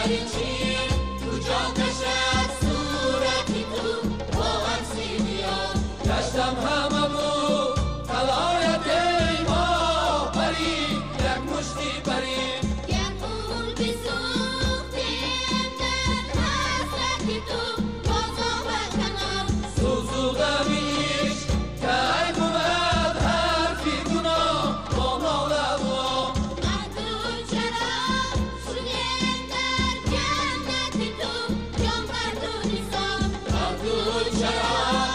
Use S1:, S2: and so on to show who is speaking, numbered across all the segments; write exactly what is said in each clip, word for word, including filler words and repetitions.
S1: پری چین تو جان نشد صورتی تو با عکسی میاد گشتم همه بود طلایت ای ما پری یک مشتی پری
S2: یک اون بسوختیم در حسرتی تو بازا و کنار
S1: سوزو غمیش که ای بود حرفی گناه با ناله و
S2: مردون چرا شدیم در جنتی تو جان بردونی سام
S1: مردون چرا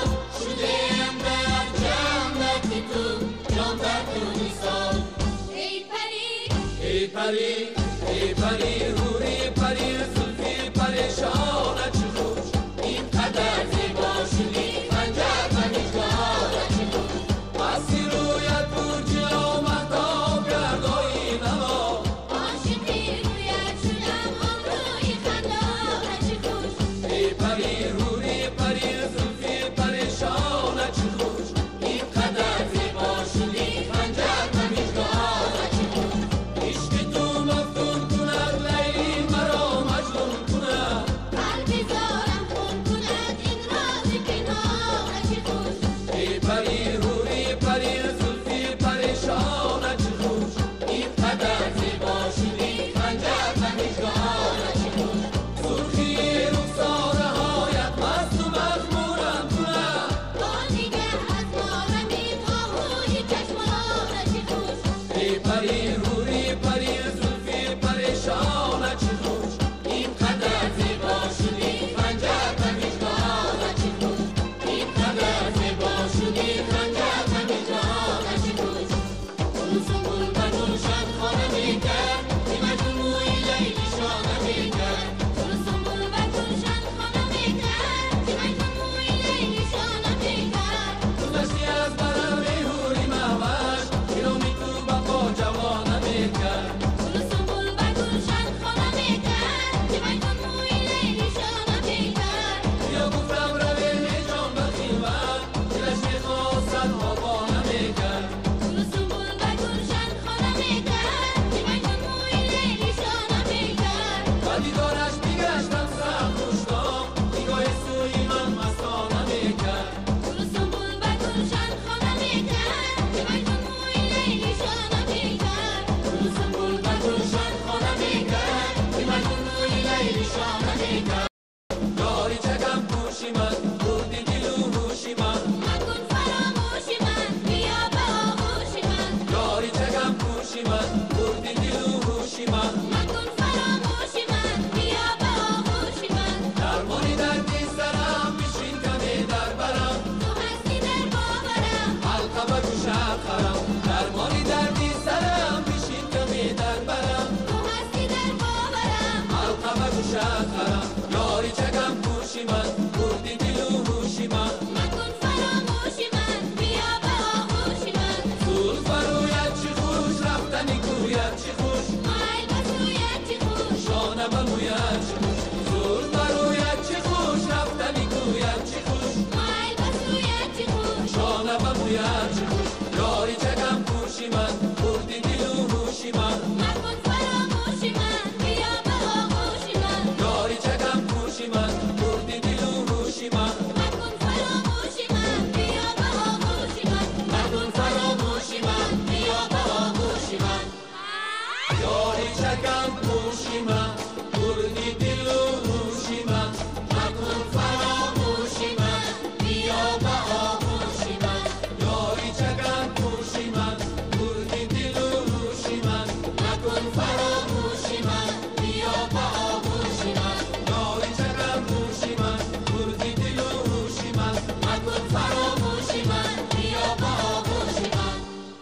S1: شدیم در جنتی تو جان بردونی سال
S2: ای پری
S1: ای پری ای پری روری پری زلفی پریشانه چه خوش اینقدر زیبا شدی خنجر و نگاه چه خوش بسی رویت برجی و مهتاب گردایی نما
S2: عاشقی رویت شدم آن روی خندان چه خوش
S1: ای پری روری پری زلفی پریشانه چه خوش اینقدر زیبا شدی خنجر و نگاه چه خوش عشق تو مفتون کند لیلی مرا مجنون کند
S2: قلبی زارم خون کند این راز پنهان چه خوش
S1: ای پری روری پری زلفی پریشانه چه خوش اینقدر زیبا شدی خنجر و نگاه چه خوش سرخی رخساره هایت مست و مخمورم کند
S2: با نگه از ما رمید آهوی چشمان چه خوش
S1: ای پری روری پری زلفی پریشانه چه خوش اینقدر زیبا شدی خنجر و نگاه چه خوش اینقدر زیبا شدی خنجر و نگاه چه خوش گل سنبول و گلشن خانه میکرد که مجنون موی لیلی شانه میکرد
S2: گل سنبل و گلشن خانه میکرد که مجنون موی لیلی شانه میکرد
S1: گذشتی از برم ای حوری مهوش پیرامی تو بقا جوانه میکرد
S2: گل سنبل و گلشن خانه میکرد که مجنون موی لیلی شانه میکرد
S1: بیا گفتم رویم ای جان بخیوت دلش میخواست آبانه میکرد
S2: گل سنبل و گلشن خانه میکرد که مجنون موی لیلی شانه میکرد
S1: و دیدارش میگشتم سخت خوشنام نگاه سوی من مستانه میکرد
S2: گل سنبل و گلشن خانه میکرد که مجنون موی لیلی شانه میکرد
S1: گل سنبل و گلشن خانه میکرد که مجنون موی لیلی شانه میکرد یاری چکم پوشی من بردی دل و هوشی من
S2: مکن فراموشی من بیا به آغوشی من
S1: یاری چکم پوشی من بردی دل و هوشی من
S2: مکن فراموشی من بیا به آغوشی من
S1: درمانی دردی سرم بشین کمی در برم
S2: تو هستی در باورم
S1: حلقه و گوشت خرم درمانی دردی سرم بشین کمی در برم
S2: تو هستی در باورم
S1: حلقه و گوشت خرم یاری چکم پوشی من بردی دل و هوشی من
S2: مکن فراموشی من بیا به آغوشی من
S1: زلف رویت چه خوش رفتنی کویت چه خوش
S2: مای بسویت چه خوش
S1: شانه و مویت چه